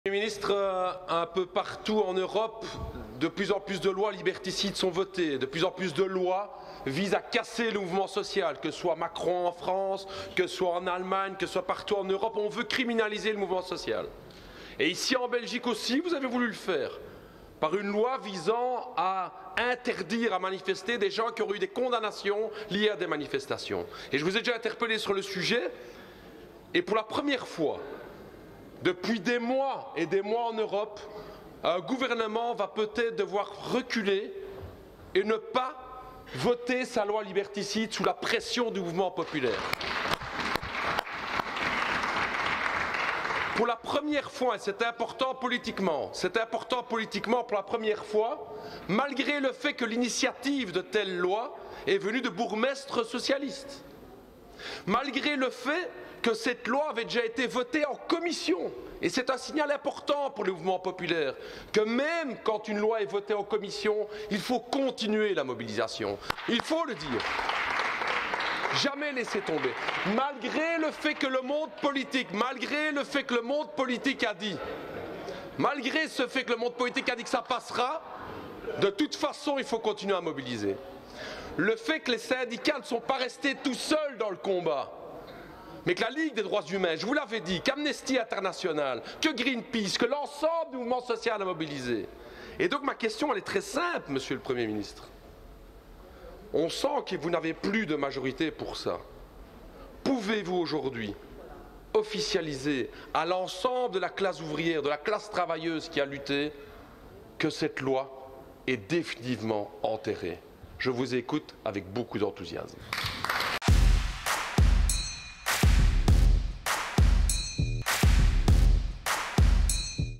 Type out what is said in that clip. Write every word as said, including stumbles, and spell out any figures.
Monsieur le ministre, un peu partout en Europe, de plus en plus de lois liberticides sont votées, de plus en plus de lois visent à casser le mouvement social, que ce soit Macron en France, que ce soit en Allemagne, que ce soit partout en Europe, on veut criminaliser le mouvement social. Et ici en Belgique aussi, vous avez voulu le faire, par une loi visant à interdire à manifester des gens qui auraient eu des condamnations liées à des manifestations. Et je vous ai déjà interpellé sur le sujet, et pour la première fois, depuis des mois et des mois en Europe, un gouvernement va peut-être devoir reculer et ne pas voter sa loi liberticide sous la pression du mouvement populaire. Pour la première fois, et c'est important politiquement, c'est important politiquement pour la première fois, malgré le fait que l'initiative de telle loi est venue de bourgmestres socialistes, malgré le fait que cette loi avait déjà été votée en commission. Et c'est un signal important pour le mouvement populaire, que même quand une loi est votée en commission, il faut continuer la mobilisation. Il faut le dire. Jamais laisser tomber. Malgré le fait que le monde politique, malgré le fait que le monde politique a dit, malgré ce fait que le monde politique a dit que ça passera, de toute façon, il faut continuer à mobiliser. Le fait que les syndicats ne sont pas restés tout seuls dans le combat, mais que la Ligue des droits humains, je vous l'avais dit, qu'Amnesty International, que Greenpeace, que l'ensemble du mouvement social a mobilisé. Et donc ma question, elle est très simple, Monsieur le Premier ministre. On sent que vous n'avez plus de majorité pour ça. Pouvez-vous aujourd'hui officialiser à l'ensemble de la classe ouvrière, de la classe travailleuse qui a lutté, que cette loi est définitivement enterrée? Je vous écoute avec beaucoup d'enthousiasme.